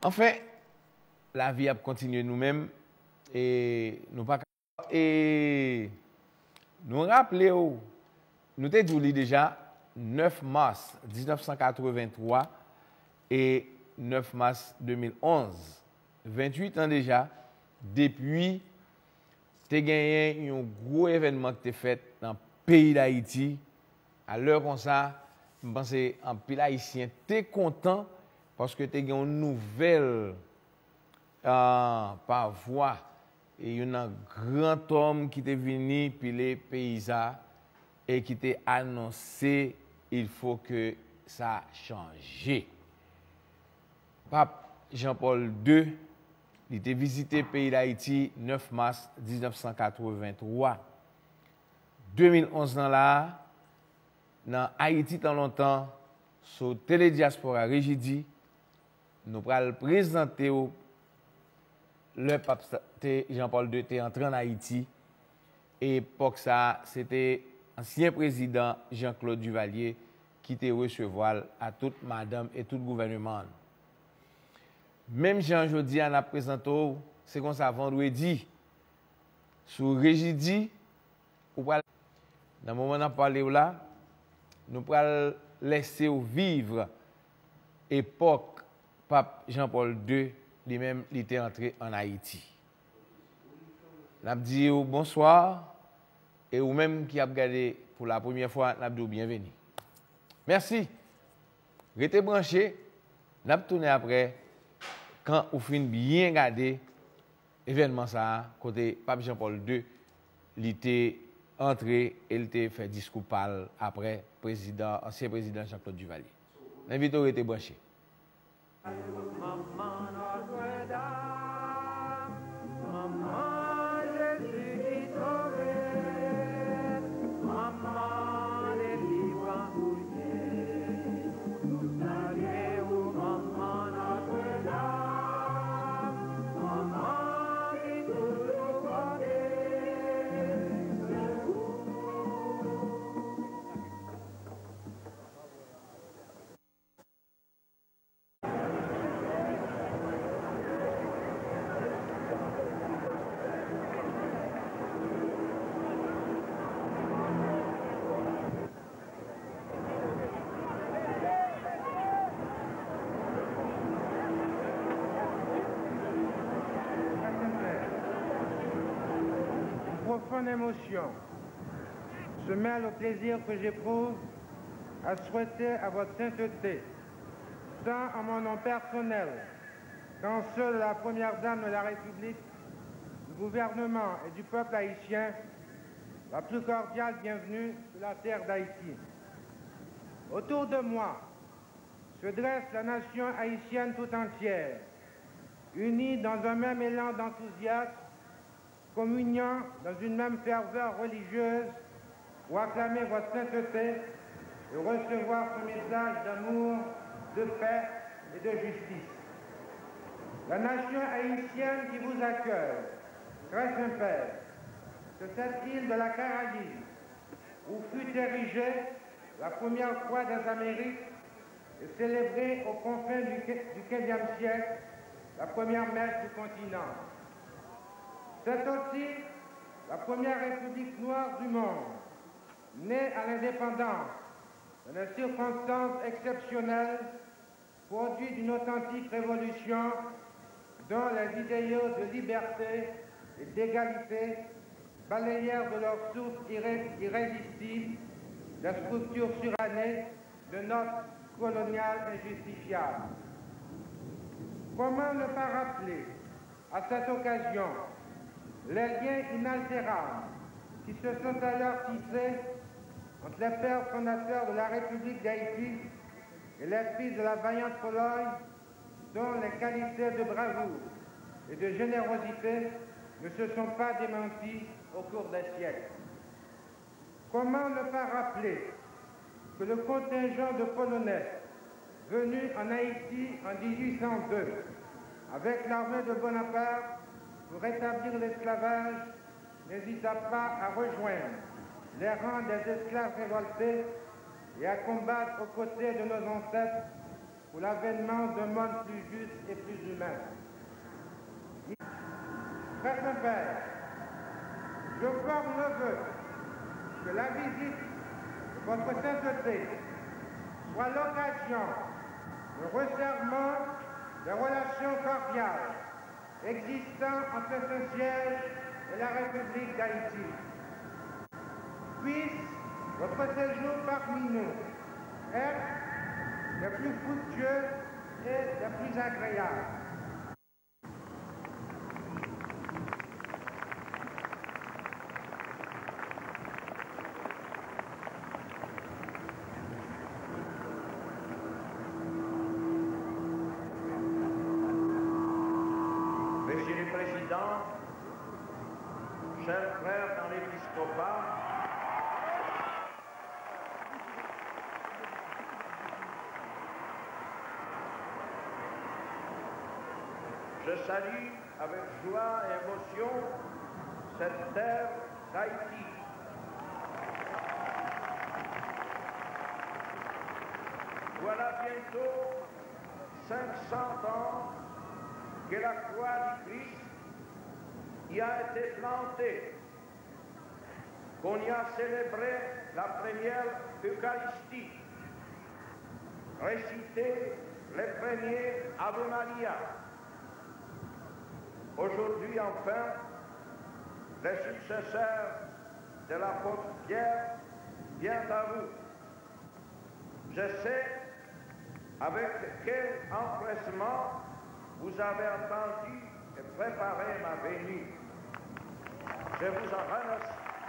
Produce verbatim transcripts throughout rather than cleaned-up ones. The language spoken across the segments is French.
Enfin, la vie a continué nous-mêmes et nous pas et nous rappelons, nous t'avons dit déjà neuf mars dix-neuf cent quatre-vingt-trois et neuf mars deux mille onze, vingt-huit ans déjà, depuis tu as gagné un gros événement qui t'est fait dans le pays d'Haïti. À l'heure comme ça, je pense que en pays haïtien, tu es content parce que tu as gagné une nouvelle euh, par voie. Et il y a un grand homme qui est venu puis les paysans et qui t'a annoncé il faut que ça change. Pape Jean-Paul deux, il était visité le pays d'Haïti neuf mars dix-neuf cent quatre-vingt-trois. deux mille onze dans là, dans Haïti tant longtemps, sur Télédiaspora Régidi, nous allons présenter le pape Jean-Paul deux était entré en Haïti. Et pour ça, c'était ancien président Jean-Claude Duvalier qui était recevoir à toute madame et tout gouvernement. Même Jean Jodi a présenté, c'est comme ça vendredi, sur Régidi, dans le moment où on a parlé là, nous allons laisser vivre l'époque pape Jean-Paul deux, lui-même, il était entré en Haïti. Nous avons dit bonsoir et ou même qui a regardé pour la première fois, nous avons dit bienvenue. Merci. Restez branchés. Nous avons tourné après quand vous finissez bien regarder l'événement ça, côté pape Jean-Paul deux, il était entré et il était fait discours parle après président, ancien président Jean-Claude Duvalier. L'invite à rester branché. Profonde émotion se mêle au plaisir que j'éprouve à souhaiter à votre sainteté, tant en mon nom personnel qu'en ceux de la première dame de la République, du gouvernement et du peuple haïtien, la plus cordiale bienvenue sur la terre d'Haïti. Autour de moi se dresse la nation haïtienne tout entière, unie dans un même élan d'enthousiasme, communiant dans une même ferveur religieuse pour acclamer votre sainteté et recevoir ce message d'amour, de paix et de justice. La nation haïtienne qui vous accueille, très Saint-Père, que cette île de la Caraïbe, où fut érigée la première fois des Amériques et célébrée aux confins du quinzième siècle, la première messe du continent. C'est aussi la première république noire du monde, née à l'indépendance, dans des circonstances exceptionnelles, produit d'une authentique révolution dont les idéaux de liberté et d'égalité balayèrent de leur souffle irré irrésistible la structure surannée de notre colonial injustifiable. Comment ne pas rappeler à cette occasion les liens inaltérables qui se sont alors tissés entre les pères fondateurs de la République d'Haïti et les fils de la vaillante Pologne, dont les qualités de bravoure et de générosité ne se sont pas démenties au cours des siècles. Comment ne pas rappeler que le contingent de Polonais venus en Haïti en mille huit cent deux avec l'armée de Bonaparte pour rétablir l'esclavage n'hésita pas à rejoindre les rangs des esclaves révoltés et à combattre aux côtés de nos ancêtres pour l'avènement d'un monde plus juste et plus humain. humains. Frère Saint-Père, je forme le vœu que la visite de votre sainteté soit l'occasion de resserrement des relations cordiales existant entre Saint-Siège et la République d'Haïti. Puisse votre séjour parmi nous être le plus fructueux et le plus agréable. Monsieur le Président, chers frères dans l'épiscopat, je salue avec joie et émotion cette terre d'Haïti. Voilà bientôt cinq cents ans que la croix du Christ y a été plantée, qu'on y a célébré la première Eucharistie, récité les premiers Ave Maria. Aujourd'hui, enfin, les successeurs de l'apôtre Pierre viennent à vous. Je sais avec quel empressement vous avez attendu et préparé ma venue. Je vous en remercie.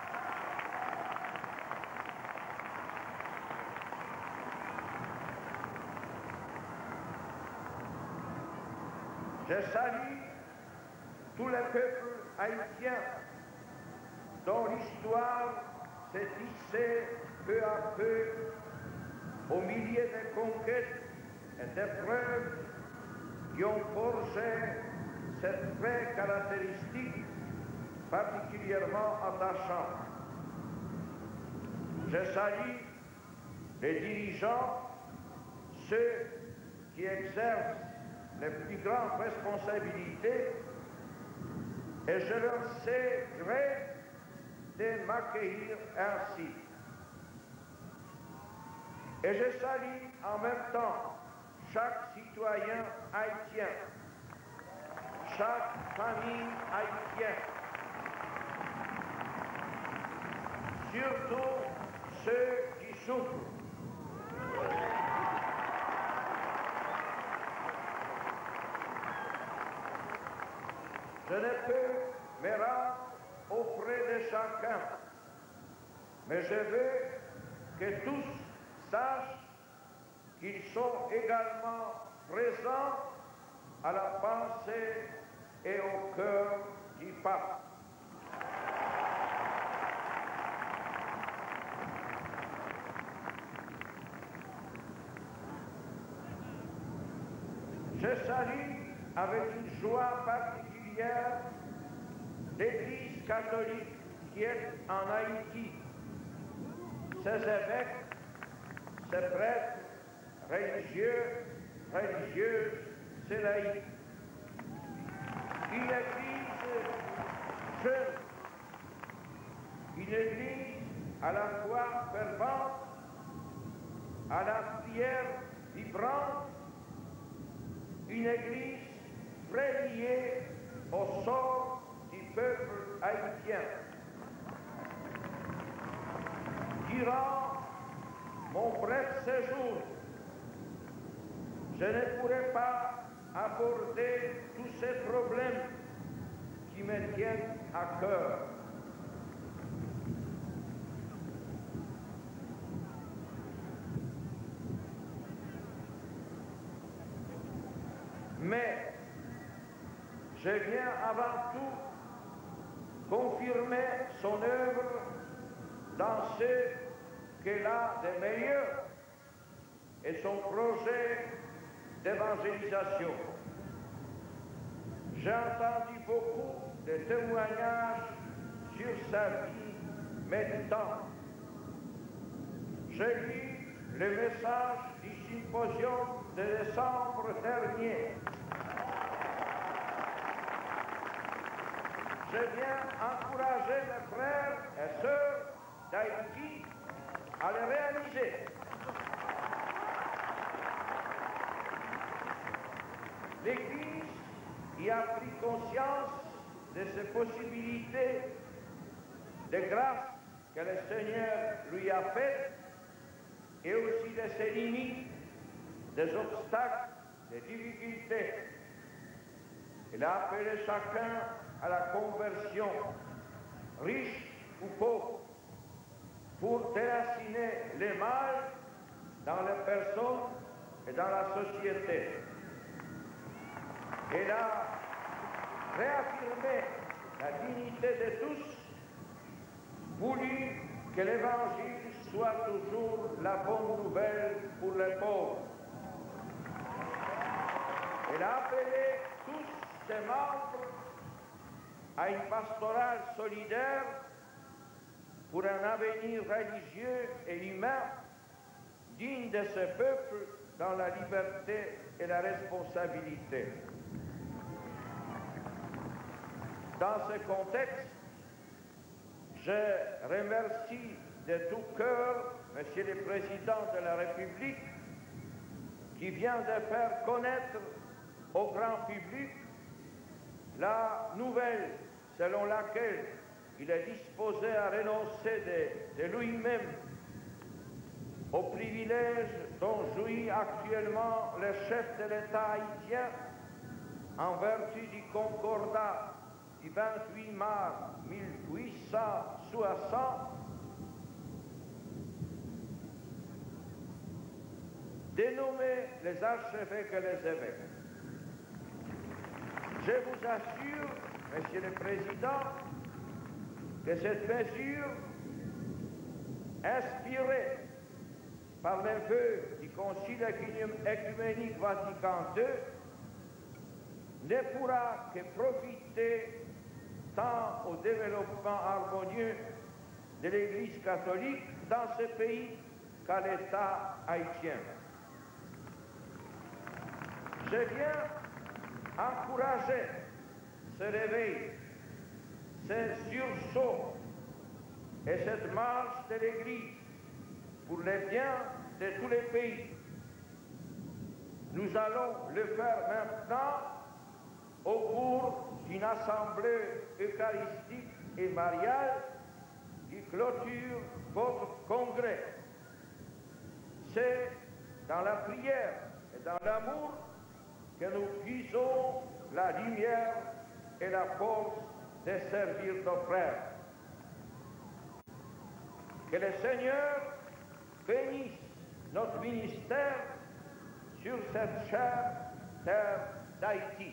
Je salue tous les peuples haïtiens dont l'histoire s'est tissée peu à peu au milieu des conquêtes et d'épreuves qui ont forgé cette trait caractéristique particulièrement attachante. Je salue les dirigeants, ceux qui exercent les plus grandes responsabilités, et je leur sais gré de m'accueillir ainsi. Et je salue en même temps chaque citoyen haïtien, chaque famille haïtienne, surtout ceux qui souffrent. Je ne peux me rendre auprès de chacun, mais je veux que tous sachent qu'ils sont également présents à la pensée et au cœur du pape. Je salue avec une joie particulière l'Église catholique qui est en Haïti, ses évêques, ses prêtres, religieux, religieuses, ses laïcs. Une Église jeune, une Église à la fois fervente, à la prière vibrante, une Église très liée au sort du peuple haïtien. Durant mon bref séjour, je ne pourrai pas aborder tous ces problèmes qui me tiennent à cœur. Mais je viens avant tout confirmer son œuvre dans ce qu'elle a de meilleur et son projet d'évangélisation. J'ai entendu beaucoup de témoignages sur sa vie méditante. J'ai lu le message du symposium de décembre dernier. je viens encourager mes frères et sœurs d'Haïti à les réaliser. L'Église y a pris conscience de ses possibilités, des grâces que le Seigneur lui a faites et aussi de ses limites, des obstacles, des difficultés. Il a appelé chacun à la conversion, riche ou pauvre, pour déraciner les mal dans les personnes et dans la société. Il a réaffirmé la dignité de tous, voulu que l'Évangile soit toujours la bonne nouvelle pour les pauvres. Il a appelé tous ses membres à une pastorale solidaire pour un avenir religieux et humain digne de ce peuple dans la liberté et la responsabilité. Dans ce contexte, je remercie de tout cœur Monsieur le Président de la République qui vient de faire connaître au grand public la nouvelle selon laquelle il est disposé à renoncer de, de lui-même aux privilèges dont jouit actuellement le chef de l'État haïtien en vertu du concordat du vingt-huit mars mille huit cent soixante, dénommé les archevêques et les évêques. Je vous assure, Monsieur le Président, que cette mesure, inspirée par les vœux du Concile œcuménique Vatican deux, ne pourra que profiter tant au développement harmonieux de l'Église catholique dans ce pays qu'à l'État haïtien. Je viens encourager ce réveil, ce sursaut et cette marche de l'Église pour le bien de tous les pays. Nous allons le faire maintenant au cours d'une assemblée eucharistique et mariale qui clôture votre congrès. C'est dans la prière et dans l'amour que nous puisons la lumière et la force de servir nos frères. Que le Seigneur bénisse notre ministère sur cette chère terre d'Haïti.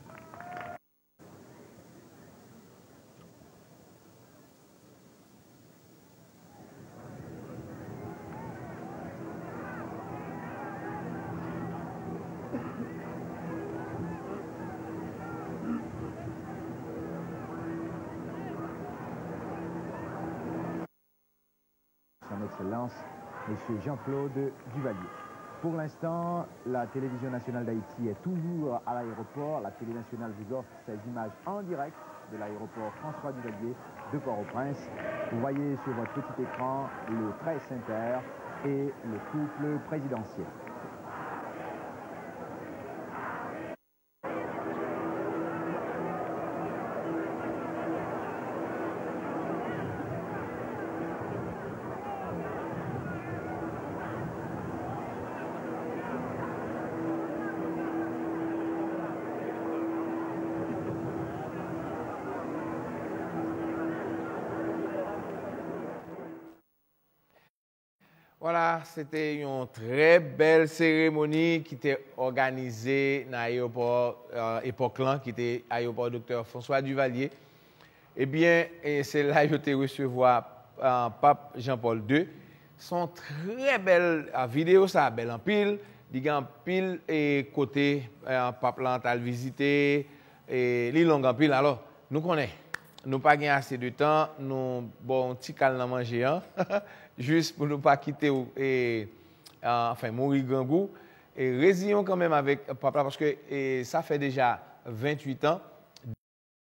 Son Excellence, M. Jean-Claude Duvalier. Pour l'instant, la télévision nationale d'Haïti est toujours à l'aéroport. La télé nationale vous offre ces images en direct de l'aéroport François Duvalier de Port-au-Prince. Vous voyez sur votre petit écran le très Saint-Père et le couple présidentiel. Voilà, c'était une très belle cérémonie qui était organisée dans l'aéroport euh, époque là, qui était l'aéroport docteur François Duvalier. Eh bien, c'est là que j'ai recevoir euh, Pape Jean-Paul deux. Son très belle euh, vidéo, ça belle en pile. Il y a en pile et côté euh, Pape Lantal visité et li long en pile. Alors, nous connaissons. Nous n'avons pas assez de temps, nous bon petit calme à manger, hein? Juste pour ne pas quitter et euh, enfin mourir grand goût. Et résillons quand même avec papa parce que et, ça fait déjà vingt-huit ans